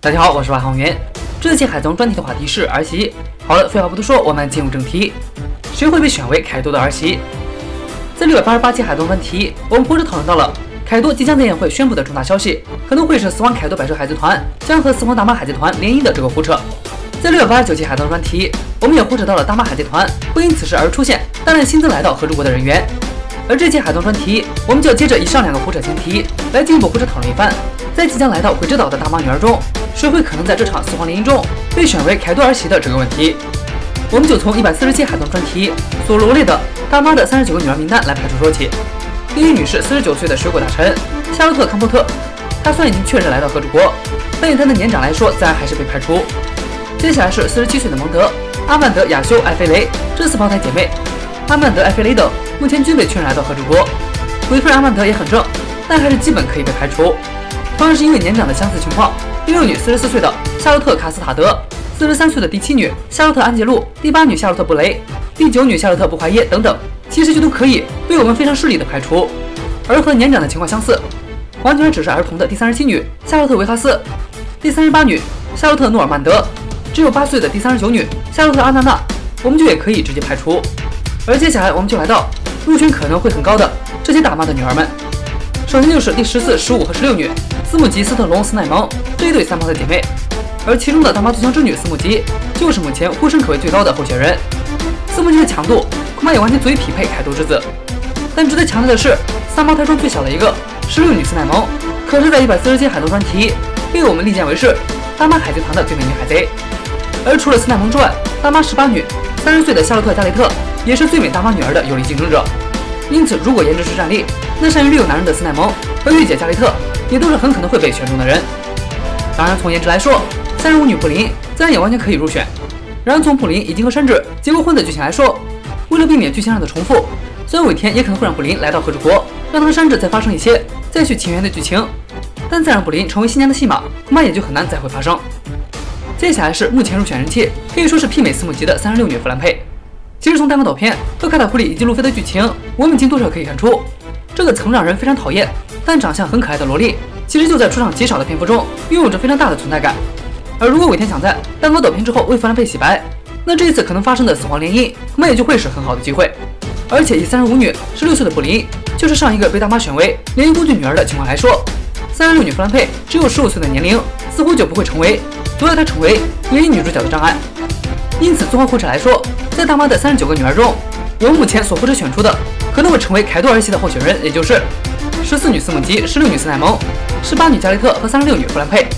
大家好，我是外航员。这期海综专题的话题是儿媳。好了，废话不多说，我们进入正题。谁会被选为凯多的儿媳？在688期海综专题，我们或者讨论到了凯多即将在宴会宣布的重大消息，可能会是死亡凯多百兽海贼团将和死亡大妈海贼团联姻的这个胡扯。在689期海综专题，我们也胡扯到了大妈海贼团会因此事而出现大量新增来到合诸国的人员。而这期海综专题，我们就要接着以上两个胡扯前提来进一步胡扯讨论一番。在即将来到鬼之岛的大妈女儿中，谁会可能在这场死亡联姻中被选为凯多儿媳的这个问题？我们就从147海综专题所罗列的大妈的39个女儿名单来排除说起。第一女是49岁的水果大臣夏洛特·康波特，她虽然已经确认来到合诸国，但以她的年长来说，自然还是被排除。接下来是47岁的蒙德、阿曼德、亚修、艾菲雷这4胞胎姐妹，阿曼德、艾菲雷等目前均被确认来到合诸国。鬼夫人阿曼德也很正，但还是基本可以被排除。同样是因为年长的相似情况，第6女44岁的夏洛特·卡斯塔德，43岁的第7女夏洛特·安杰路，第8女夏洛特·布雷，第9女夏洛特·布怀耶等等，其实就都可以被我们非常顺利的排除。而和年长的情况相似，完全只是儿童的第37女夏洛特·维哈斯，第38女夏洛特·诺尔曼德，只有8岁的第39女夏洛特·阿娜娜，我们就也可以直接排除。而接下来我们就来到入选可能会很高的这些大妈的女儿们。首先就是第14、15和16女斯姆吉、斯特龙、斯奈蒙这一对3胞胎姐妹，而其中的大妈最强之女斯姆吉就是目前呼声可谓最高的候选人。斯姆吉的强度恐怕也完全足以匹配凯多之子。但值得强调的是，3胞胎中最小的一个16女斯奈蒙，可是在140期海综专题被我们力荐为是大妈海贼团的最美女海贼。而除了斯奈蒙之外，大妈18女30岁的夏洛特·加雷特也是最美大妈女儿的有力竞争者。因此，如果颜值是战力，那善于利用男人的斯奈蒙和御姐加雷特也都是很可能会被选中的人。当然，从颜值来说，35女布林自然也完全可以入选。然而，从布林已经和山治结过婚的剧情来说，为了避免剧情上的重复，虽然尾田也可能会让布林来到合诸国，让他和山治再发生一些再续前缘的剧情，但再让布林成为新娘的戏码，恐怕也就很难再会发生。接下来是目前入选人气可以说是媲美斯姆吉的36女弗兰佩。其实从单口岛片和卡塔库里以及路飞的剧情，我们已经多少可以看出，这个曾让人非常讨厌但长相很可爱的萝莉，其实就在出场极少的篇幅中拥有着非常大的存在感。而如果尾田想在单口岛片之后为弗兰佩洗白，那这一次可能发生的死亡联姻恐怕也就会是很好的机会。而且以35女16岁的布林就是上一个被大妈选为联姻工具女儿的情况来说，36女弗兰佩只有15岁的年龄，似乎就不会成为阻碍她成为联姻女主角的障碍。因此综合胡扯来说，在大妈的39个女儿中，我们目前所胡扯选出的可能会成为凯多儿媳的候选人，也就是14女斯姆吉、16女斯奈蒙、18女加雷特和36女弗兰佩。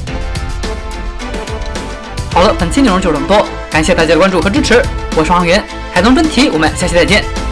好了，本期内容就这么多，感谢大家的关注和支持，我是航员，海综专题，我们下期再见。